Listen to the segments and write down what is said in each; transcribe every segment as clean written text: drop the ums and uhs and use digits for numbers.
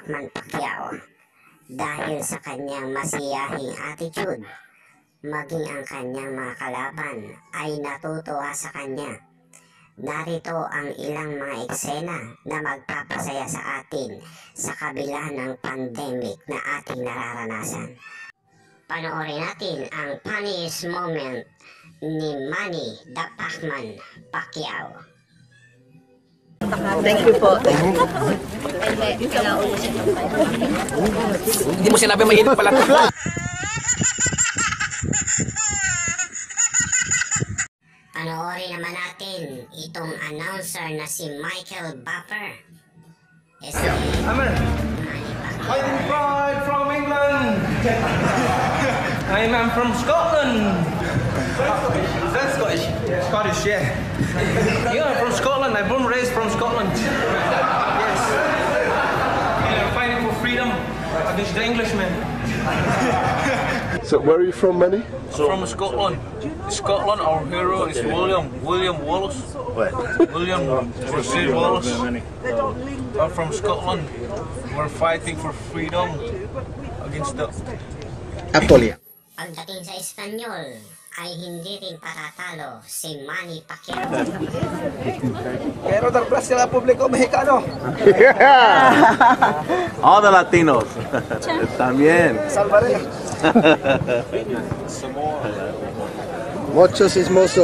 tikman Pacquiao dahil sa kanyang masiyahing attitude, maging ang kanyang mga kalaban ay natutuwa sa kanya. Narito ang ilang mga eksena na magpapasaya sa atin sa kabila ng pandemic na ating nararanasan. Panoorin natin ang funniest moment ni Manny the Pacman Pacquiao. Thank you po. Hindi mo sinabi mainit pala. Panoorin naman natin itong announcer na si Michael Buffer. I'm from England. I'm from Scotland. Is that Scottish? Yeah, Scottish, yeah. Yeah, I'm from Scotland. I'm born and raised from Scotland. Yes. I'm fighting for freedom against the Englishmen. So where are you from, Manny? From Scotland. Scotland, our hero is William Wallace. What? William Rashid Wallace. I'm from Scotland. We're fighting for freedom against the... Actually. Pagdating sa Espanyol, ay hindi rin patatalo si Manny Pacquiao. Pero darplas sila publiko Mexicano. All the Latinos. También. Salvaré. Muchos ismoso.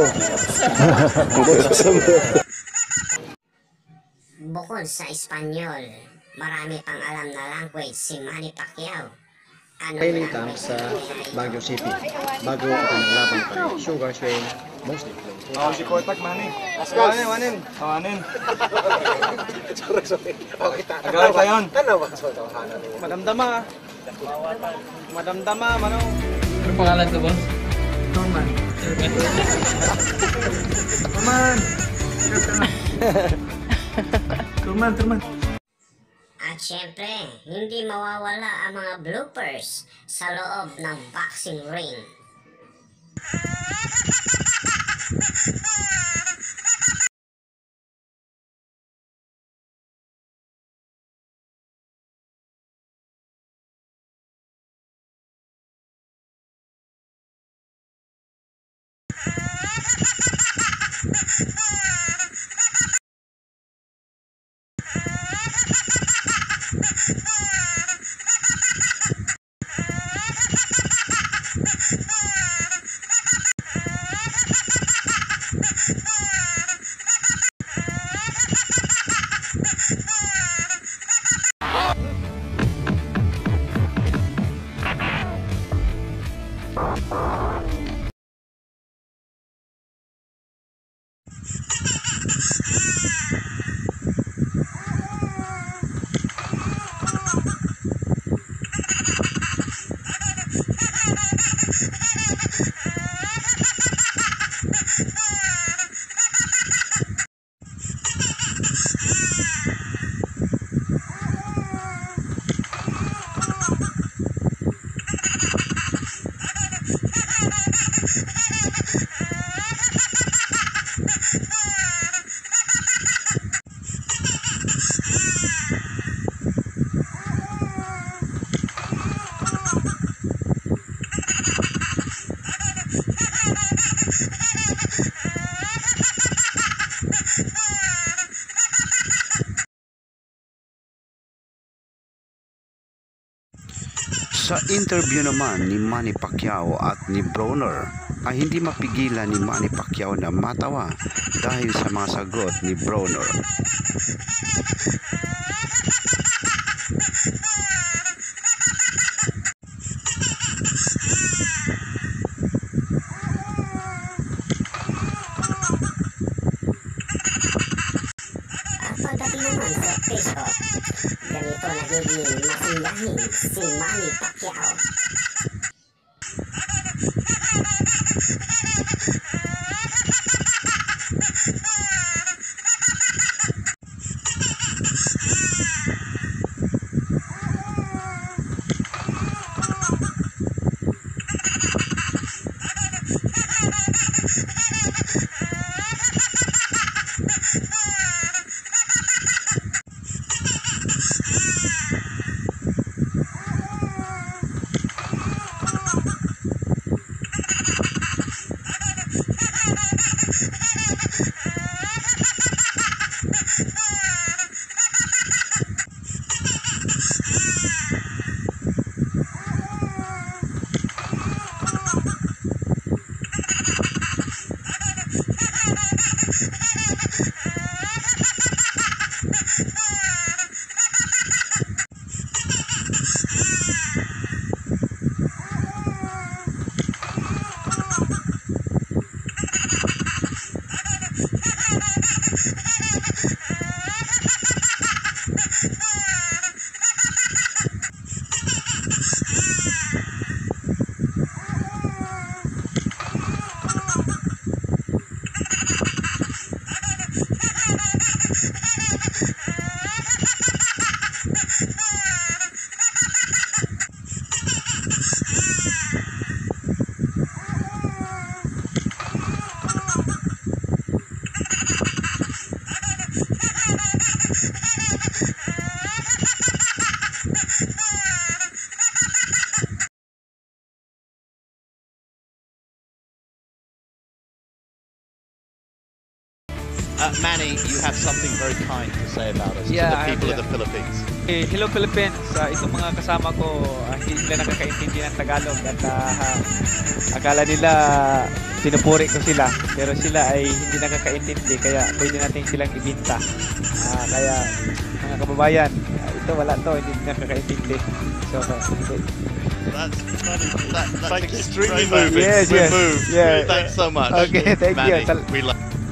Bukod sa Espanyol, marami pang alam na language si Manny Pacquiao. Training camp sa Baguio City bago ako naglaban kay Sugar Shane mostly. Si Kotak Manny. Manin. Agal tayon. Madamdama, mano. Ano pangalan ko, boss? Turman. At syempre, hindi mawawala ang mga bloopers sa loob ng boxing ring. Sa interview naman ni Manny Pacquiao at ni Broner ay hindi mapigilan ni Manny Pacquiao na matawa dahil sa mga sagot ni Broner. Pagdating naman sa Facebook, ganito nagiging masiyahin si Manny Pacquiao. Manny, you have something very kind to say about us, to the people of the Philippines. Hello Philippines, itong mga kasama ko, hindi nila nakakaintindi ng Tagalog at akala nila pinupuri ko sila, pero sila ay hindi nakakaintindi, kaya pwede natin silang ibinta. Kaya mga kababayan, ito wala to, hindi nakakaintindi. So, that's extremely moving. Yes, We're yes. moved. Yeah. Thanks so much. Okay, thank Manny, you. we love